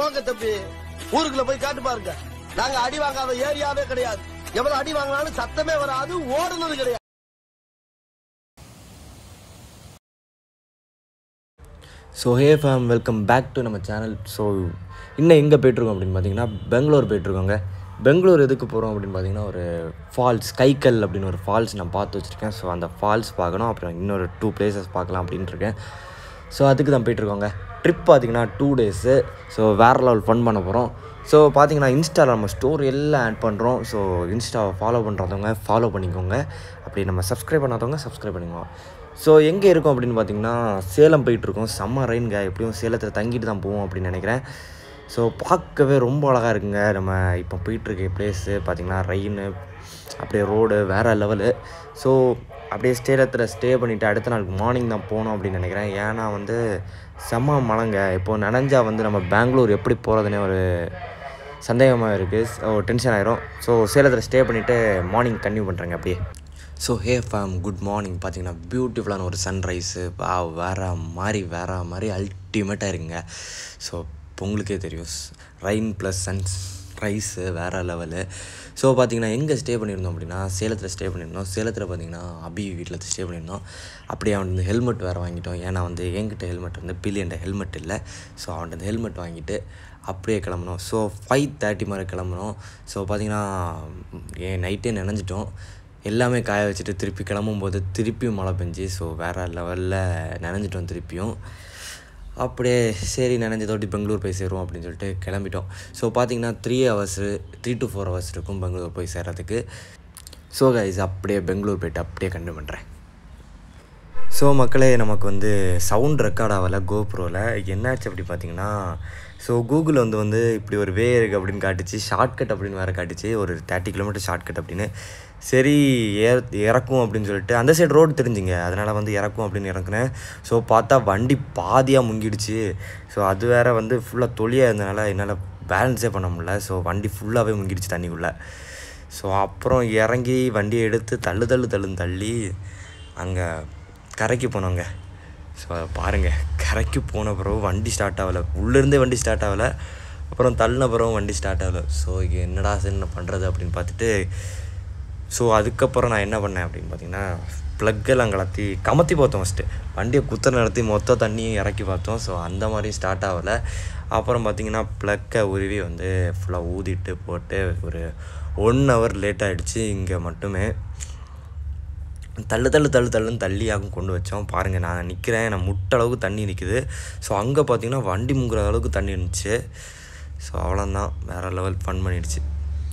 போங்க தம்பி, ஊருக்குள்ள போய் காட்டு பாருங்க. நாங்க அடி வாங்காத ஏரியாவே கிடையாது. எவ்வளவு அடி வாங்கினாலும் சத்தமே வராது, ஓடுனது கிடையாது. So hey fam, welcome back to நம்ம சேனல். ஸோ இன்னும் எங்கே போய்ட்ருக்கோம் அப்படின்னு பார்த்தீங்கன்னா பெங்களூர் போய்ட்ருக்கோங்க. பெங்களூர் எதுக்கு போகிறோம் அப்படின்னு பார்த்தீங்கன்னா ஒரு ஃபால்ஸ், கைக்கல் அப்படின்னு ஒரு ஃபால்ஸ் நான் பார்த்து வச்சுருக்கேன். ஸோ அந்த ஃபால்ஸ் பார்க்கணும், அப்புறம் இன்னொரு 2 பிளேசஸ் பார்க்கலாம் அப்படின்ட்டு இருக்கேன். ஸோ அதுக்கு தான் போய்ட்ருக்கோங்க. ட்ரிப் பார்த்திங்கன்னா 2 டேஸு. ஸோ வேறு லெவல் ஃபன் பண்ண போகிறோம். ஸோ பார்த்திங்கன்னா இன்ஸ்டாவில் நம்ம ஸ்டோரி எல்லாம் ஆட் பண்ணுறோம். ஸோ இன்ஸ்டாவை ஃபாலோ பண்ணுறவங்க ஃபாலோ பண்ணிக்கோங்க, அப்படி நம்ம சப்ஸ்கிரைப் பண்ணாதவங்க சப்ஸ்கிரைப் பண்ணிக்கோங்க. ஸோ எங்கே இருக்கோம் அப்படின்னு பார்த்திங்கன்னா சேலம் போயிட்டுருக்கோம். செம்ம ரெயின்ங்க, எப்படியும் சேலத்தில் தங்கிட்டு தான் போவோம் அப்படின்னு நினைக்கிறேன். ஸோ பார்க்கவே ரொம்ப அழகாக இருக்குங்க. நம்ம இப்போ போயிட்டுருக்க பிளேஸு பார்த்திங்கன்னா ரெயின், அப்படியே ரோடு வேறு லெவலு. ஸோ அப்படியே சேலத்தில் ஸ்டே பண்ணிவிட்டு அடுத்த நாள் மார்னிங் தான் போகணும் அப்படின்னு நினைக்கிறேன். ஏன்னா வந்து செம்ம மழைங்க. இப்போது நனைஞ்சால் வந்து நம்ம பெங்களூர் எப்படி போகிறதுனே ஒரு சந்தேகமாக இருக்குது. டென்ஷன் ஆகிரும். ஸோ சேலத்தில் ஸ்டே பண்ணிவிட்டு மார்னிங் கன்டினியூ பண்ணுறேங்க அப்படியே. So hey fam, good morning. பார்த்தீங்கன்னா பியூட்டிஃபுல்லான ஒரு சன்ரைஸு, வேறு மாதிரி அல்டிமேட்டாக இருக்குங்க. ஸோ உங்களுக்கே தெரியும், ரெயின் ப்ளஸ் சன்ரைஸு வேறு லெவலு. ஸோ பார்த்திங்கன்னா எங்கே ஸ்டே பண்ணியிருந்தோம் அப்படின்னா சேலத்தில் ஸ்டே பண்ணியிருந்தோம். சேலத்தில் பார்த்திங்கன்னா அபி வீட்டில் ஸ்டே பண்ணியிருந்தோம். அப்படியே அவன் வந்து ஹெல்மெட் வேறு வாங்கிட்டோம். ஏன்னா வந்து என்கிட்ட ஹெல்மெட் வந்து பில்லியன்ட்ட ஹெல்மெட் இல்லை. ஸோ அவன்கிட்ட ஹெல்மெட் வாங்கிட்டு அப்படியே கிளம்புனோம். ஸோ 5:30 மாதிரி கிளம்புனோம். ஸோ பார்த்திங்கன்னா நைட்டே நினைஞ்சிட்டோம். எல்லாமே காய வச்சுட்டு திருப்பி கிளம்பும்போது திருப்பியும் மழை பெஞ்சு. ஸோ வேறு லெவலில் நனைஞ்சிட்டோம் திருப்பியும். அப்படியே சரி நனைஞ்சதோட்டி பெங்களூர் போய் சேருவோம் அப்படின்னு சொல்லிட்டு கிளம்பிட்டோம். ஸோ பார்த்திங்கன்னா 3 to 4 hours இருக்கும் பெங்களூர் போய் சேர்கிறதுக்கு. ஸோ கைஸ் அப்படியே பெங்களூர் போய்ட்டு அப்படியே கண்டினியூ பண்ணுறேன். ஸோ மக்களே, நமக்கு வந்து சவுண்ட் ரெக்கார்ட் ஆகலை கோப்ரோவில். என்னாச்சு அப்படி பார்த்திங்கன்னா, ஸோ கூகுள் வந்து இப்படி ஒரு வே இருக்குது அப்படின்னு காட்டுச்சு. ஷார்ட்கட் அப்படின்னு வேறு காட்டுச்சு, ஒரு 30 kilometer ஷார்ட்கட் அப்படின்னு. சரி இறக்கும் அப்படின்னு சொல்லிட்டு அந்த சைடு ரோடு தெரிஞ்சுங்க, அதனால் வந்து இறக்கும் அப்படின்னு இறக்குனேன். ஸோ பார்த்தா வண்டி பாதியாக முங்கிடுச்சு. ஸோ அது வேறு வந்து ஃபுல்லாக தொழியாக இருந்தனால என்னால் பேலன்ஸே பண்ண முடியல. ஸோ வண்டி ஃபுல்லாகவே முங்கிடுச்சு தண்ணிக்குள்ளே. ஸோ அப்புறம் இறங்கி வண்டியை எடுத்து தள்ளி அங்கே கரைக்கு போனோங்க. ஸோ பாருங்கள், கரைக்கு போன பிறகு வண்டி ஸ்டார்ட் ஆகலை, உள்ளேருந்தே வண்டி ஸ்டார்ட் ஆகலை. அப்புறம் தள்ளின பிறகு வண்டி ஸ்டார்ட் ஆகலை. ஸோ என்னடா என்ன பண்ணுறது அப்படின்னு பார்த்துட்டு, ஸோ அதுக்கப்புறம் நான் என்ன பண்ணேன் அப்படின்னு பார்த்தீங்கன்னா ப்ளக்கெல்லாம் கமத்தி பார்த்தோம். ஃபஸ்ட்டு வண்டியை நடத்தி மொத்த தண்ணியும் இறக்கி பார்த்தோம். ஸோ அந்த மாதிரி ஸ்டார்ட் ஆகலை. அப்புறம் பார்த்திங்கன்னா ப்ளக்கை உருவி வந்து ஃபுல்லாக ஊதிட்டு போட்டு ஒரு 1 hour லேட் ஆகிடுச்சு. இங்கே மட்டுமே தள்ளுன்னு தள்ளியாகவும் கொண்டு வச்சோம். பாருங்கள், நான் நிற்கிறேன், நான் முட்ட அளவுக்கு தண்ணி நிற்குது. ஸோ அங்கே பார்த்திங்கன்னா வண்டி முங்குற அளவுக்கு தண்ணி இருந்துச்சு. ஸோ அவ்வளோதான், வேறு லெவல் ஃபன் பண்ணிடுச்சு.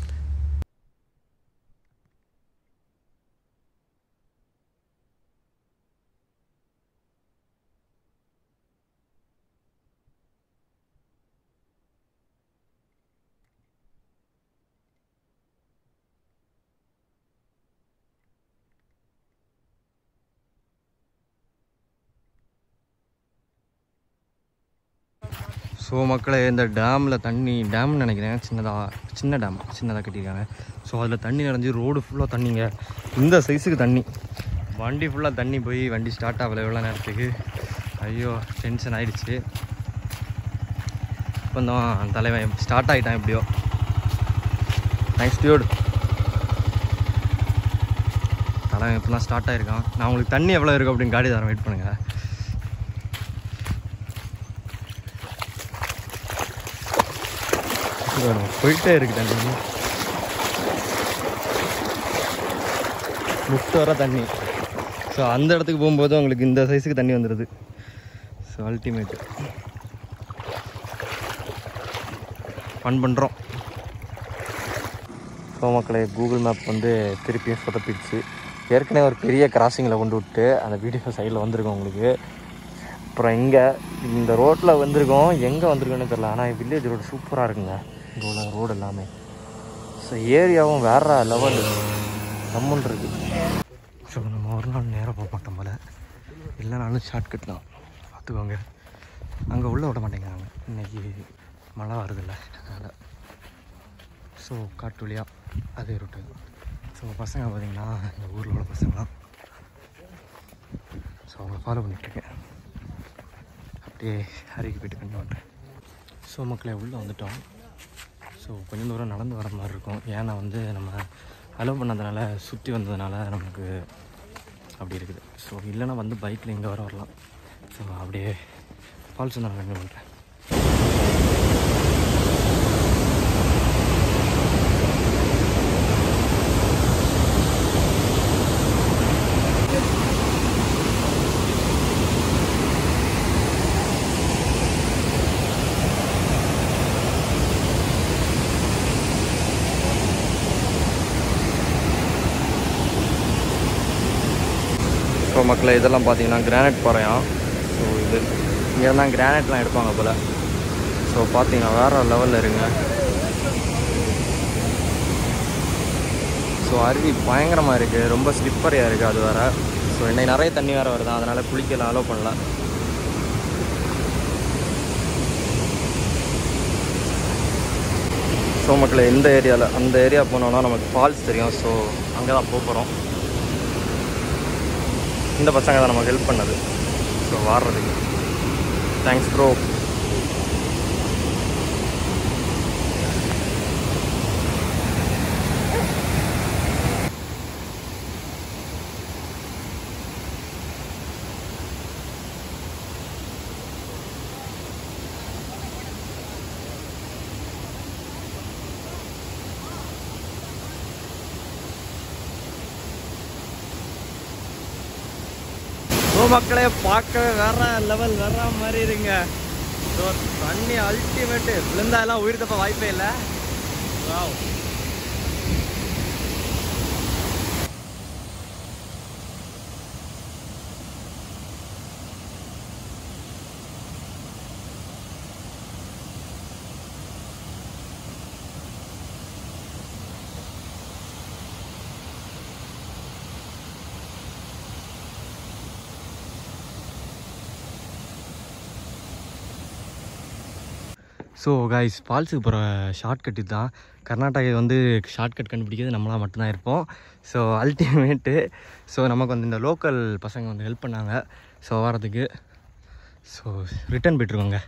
ஸோ மக்களே, இந்த டேம்னு நினைக்கிறேன், சின்னதாக கட்டியிருக்காங்க. ஸோ அதில் தண்ணி நிறைஞ்சி ரோடு ஃபுல்லாக தண்ணிங்க. இந்த சைஸுக்கு தண்ணி, வண்டி ஃபுல்லாக தண்ணி போய் வண்டி ஸ்டார்ட் ஆகலை எவ்வளோ நேரத்துக்கு. ஐயோ டென்ஷன் ஆகிடுச்சு. இப்போ தான் தலைவன் ஸ்டார்ட் ஆகிட்டான் எப்படியோ. நெக்ஸ்ட் டியூட் தலைவன் இப்போ தான் ஸ்டார்ட் ஆகிருக்கான். நான் உங்களுக்கு தண்ணி எவ்வளோ இருக்கும் அப்படின்னு காடி தரேன், வெயிட் பண்ணுங்கள். போயிட்டே இருக்கு தண்ணி, முட்டை வர தண்ணி. ஸோ அந்த இடத்துக்கு போகும்போது உங்களுக்கு இந்த சைஸுக்கு தண்ணி வந்துடுது. ஸோ அல்டிமேட்டு ஃபன் பண்ணுறோம். ஸோ மக்களே, கூகுள் மேப் வந்து திருப்பியும் சொதப்பிடுச்சு. ஏற்கனவே ஒரு பெரிய கிராசிங்கில் கொண்டு விட்டு அந்த வீடியோ சைடில் வந்திருக்கோம் உங்களுக்கு. அப்புறம் இங்கே இந்த ரோட்டில் வந்திருக்கோம், எங்கே வந்திருக்கோன்னு தெரில. ஆனால் வில்லேஜ் ரோடு சூப்பராக இருக்குங்க, ரோடு எல்லாமே. ஸோ ஏரியாவும் வேறு லெவல் கம்மன் இருக்குது. ஸோ நம்ம ஒரு நாள் நேராக போக மாட்டோம் போல், இல்லைனாலும் ஷார்ட்கட் தான் பார்த்துக்கோங்க. அங்கே உள்ளே விட மாட்டேங்கிறாங்க, இன்றைக்கி மழை வருதில்ல அதனால். ஸோ காட்டு வழியாக அதே ரூட்டு. ஸோ பசங்க பார்த்திங்கன்னா இந்த ஊரில் உள்ள பசங்களாம். ஸோ அவங்கள ஃபாலோ பண்ணிட்டுருக்கேன். அப்படியே அருகே போய்ட்டு கண்டு பண்ணுறேன். ஸோ ஸோ மக்களை உள்ளே வந்துட்டோம். ஸோ கொஞ்சம் தூரம் நடந்து வர மாதிரி இருக்கும். ஏன்னா வந்து நம்ம அலோவ் பண்ணதுனால சுற்றி வந்ததுனால நமக்கு அப்படி இருக்குது. ஸோ இல்லைனா வந்து பைக்கில் இங்கே வரலாம். ஸோ அப்படியே ஃபால்ஸ் நான் கண்டினியூ பண்ணுறேன். ஸோ மக்களை இதெல்லாம் பார்த்தீங்கன்னா கிரானைட் பாறையாம். ஸோ இது இங்கே தான் கிரானைட்லாம் எடுப்பாங்க போல். ஸோ பார்த்தீங்கன்னா வேறு லெவலில் இருங்க. ஸோ அருவி பயங்கரமாக இருக்குது, ரொம்ப ஸ்லிப்பரியாக இருக்குது அது வேறு. ஸோ இன்னைக்கு நிறைய தண்ணி வேறு வருது, அதனால் குளிக்கலாம் அலோவ் பண்ணல. ஸோ மக்களை இந்த ஏரியாவில் அந்த ஏரியா போனோன்னா நமக்கு ஃபால்ஸ் தெரியும். ஸோ அங்கே தான் போகிறோம். இந்த பசங்க தான் நமக்கு ஹெல்ப் பண்ணது. ஸோ வாடுறதுக்கு தேங்க்ஸ் ப்ரோ. ஸோ மக்களே பார்க்கவே வேற லெவல் வர்ற மாதிரி இருங்க. ஸோ தண்ணி அல்டிமேட்டு, விழுந்தாலாம் உயிர் தப்ப வாய்ப்பே இல்லை. வாவ். ஸோ கைஸ், ஃபால்ஸுக்கு போகிற ஷார்ட்கட் இதுதான். கர்நாடகா வந்து ஷார்ட்கட் கண்டுபிடிக்கிறது நம்மளாம் மட்டும்தான் இருப்போம். So ultimate. ஸோ நமக்கு வந்து இந்த லோக்கல் பசங்க வந்து ஹெல்ப் பண்ணாங்க ஸோ வரதுக்கு. ஸோ ரிட்டன் போய்ட்டுருக்கோங்க.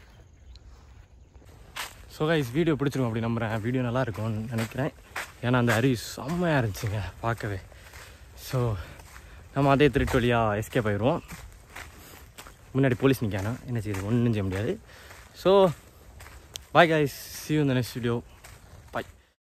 ஸோ கைஸ், வீடியோ பிடிச்சிருக்கோம் அப்படி நம்புகிறேன். வீடியோ நல்லா இருக்கும்னு நினைக்கிறேன். ஏன்னா அந்த அருவி செம்மையாக இருந்துச்சுங்க பார்க்கவே. ஸோ நம்ம அதே திருட்டு வழியாக எஸ்கேப் ஆயிடுவோம். முன்னாடி போலீஸ் நிற்கானா, என்ன செய்யுது, ஒன்றும் செய்ய முடியாது. So bye guys, see you in the next video.